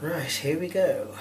Right, here we go.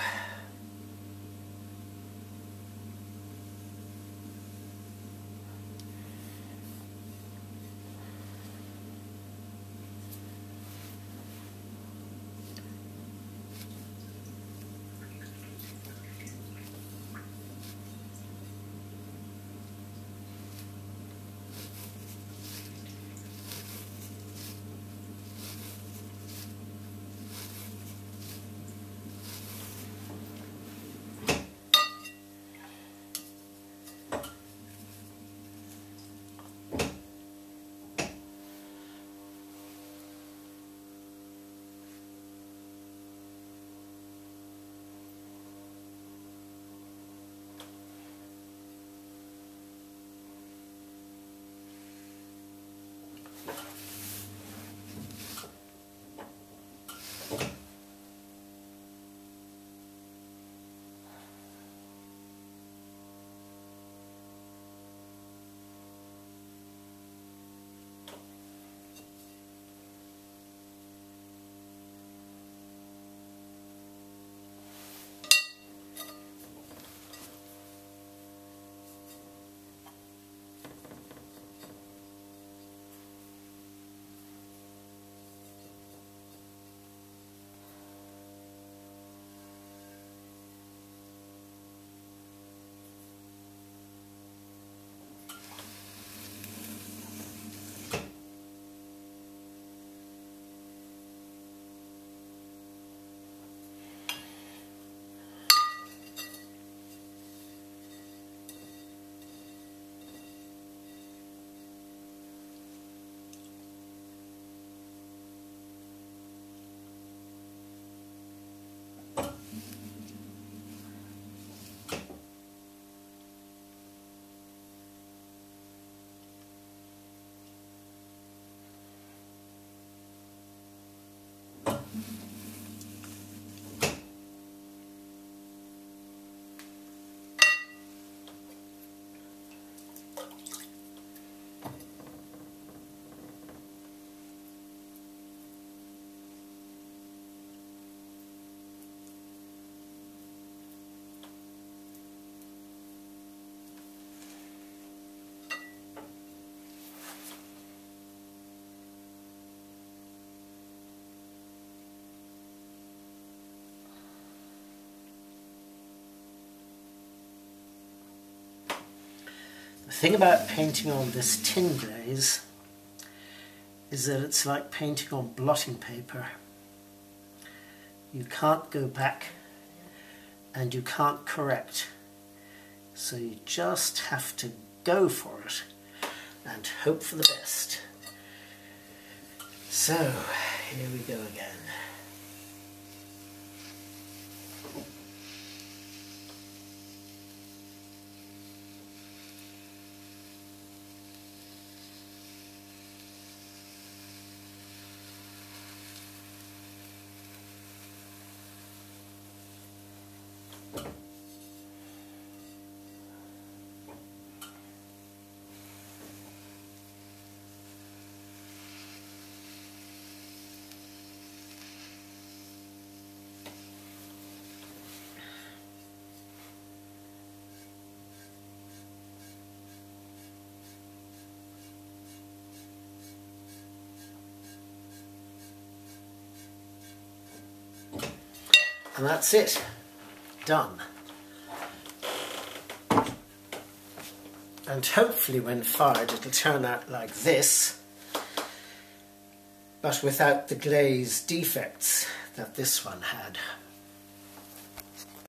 The thing about painting on this tin glaze is that it's like painting on blotting paper. You can't go back and you can't correct. So you just have to go for it and hope for the best. So, here we go again. And that's it. Done. And hopefully when fired it'll turn out like this, but without the glaze defects that this one had.